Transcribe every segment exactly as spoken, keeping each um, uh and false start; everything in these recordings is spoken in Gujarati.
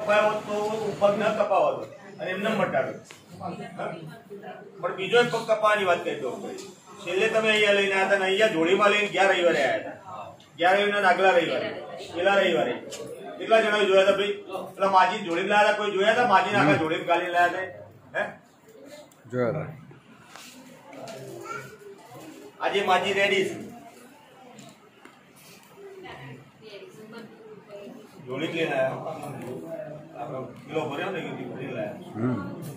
કપાયો તો પગ ન કપાવો હતો અને એમને મટાડો, પણ બીજો એક પગ કપાવાની વાત કરી દો. છેલ્લે તમે અહીંયા લઈને આવ્યા હતા ને અહીંયા જોડીમાં લઈને ગયા રવિવારે આવ્યા હતા, ગયા રવિવારે આગલા રવિવારે પેલા રવિવારે કેટલા જણા જોયા હતા ભાઈ? પેલા માજી જોડી લાયા હતા, કોઈ જોયા હતા? માજી આખા જોડી ગાલી લાયા હતા, હે જોયા હતા. આજે માજી રેડી છે, જોડી લઈને આવ્યા, કિલો ભર્યો ને ભરી લાયા.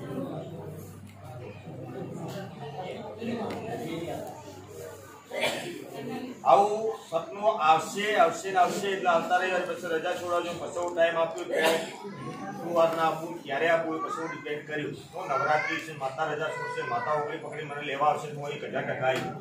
આવું સપનું આવશે આવશે ને આવશે એટલે આવતા રવિવારે પછી રજા છોડાવજો. પછી ટાઈમ આપ્યો શું વાર ના આપવું, ક્યારે આપવું એ પછી ડિપેન્ડ કર્યું. હું નવરાત્રી છે, માતા રજા છોડશે, માતા ઉકળી પકડી મને લેવા આવશે, હું એક હજાર ટકા આવી.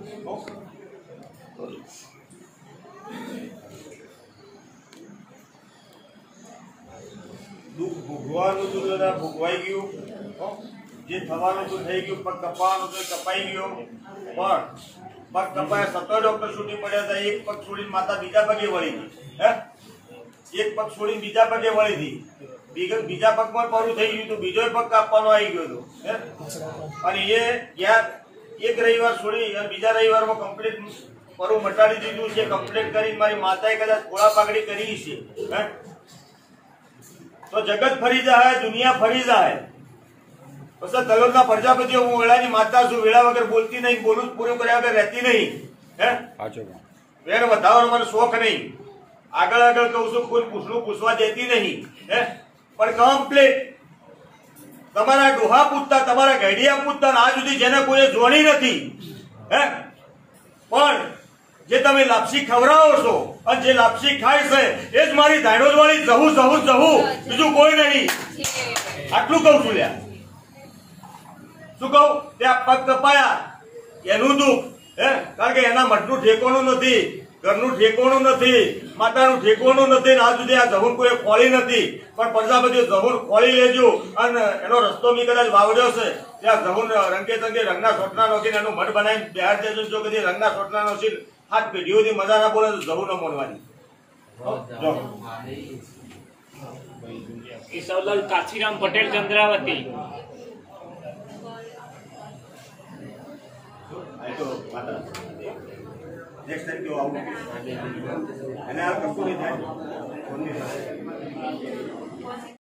દુઃખ ભોગવાનું હતું ભોગવાઈ ગયું, જે થવાનું હતું થઈ ગયું, પગ કપાવાનું હતું કપાઈ ગયો. પણ પગ કપાયા, સત્તર ડોક્ટર છૂટી પડ્યા હતા, એક પગ છોડીને માતા બીજા પગે વળી ગઈ, હે એક પગ છોડીને બીજા પગે વળી હતી, બીજા પગમાં પરું થઈ ગયું હતું, બીજો પગ કાપવાનો આવી ગયો હતો, હે અને એ ગયા એક રવિવાર છોડી અને બીજા રવિવારમાં કમ્પ્લીટ પરું મટાડી દીધું છે. કમ્પ્લીટ કરી મારી માતાએ કદાચ ખોળા પાઘડી કરી છે, હે તો જગત ફરી જાય, દુનિયા ફરી જાય. પછી તલોદના પ્રજાપતિઓ, હું વેળાની માતા છું, વેળા વગર બોલતી નહીં, બોલું પૂરું કર્યા વગર રહેતી નહીં, હે વેર વધારવાનો મને શોખ નહીં, આગળ આગળ કહું છું, કોઈ પૂછડું પૂછવા દેતી નહીં, હે પણ કમ્પ્લીટ તમારા ડોહા પૂછતા, તમારા ઘડિયા પૂછતા, આજ સુધી જેને કોઈ જોણી નથી, હે પણ જે તમે લાપસી ખવડાવો છો અને જે લાપસી ખાય છે એ જ મારી ધાણોજ વાળી જહું જહું જહું, બીજું કોઈ નહીં. આટલું કઉ છું લ્યા. શું કહું? ત્યાં પગ કપાયા એનું દુઃખ, હે કારણ કે એના મઠનું ઠેકોણું નથી, ઘરનું ઠેકોણું નથી, માતાનું ઠેકોણું નથી, આજ સુધી આ જહુર કોઈ ખોળી નથી. પણ પ્રજાપતિઓ જહુર ખોળી લેજો અને એનો રસ્તો મેં કદાચ વાવડ્યો છે, ત્યાં જહુર રંગે તંગે રંગના સોટના નોખીને એનું મઠ બનાવીને બહાર દેજો. જો કદી રંગના સોટના નોખી હાથ પેઢીઓથી મજા ના બોલે તો જહુર ન મોનવાની. કેશવલાલ કાશીરામ પટેલ ચંદ્રાવતી. નેક્સ્ટ ટાઈમ કેવું આવું અને આ કશું નહીં થાય.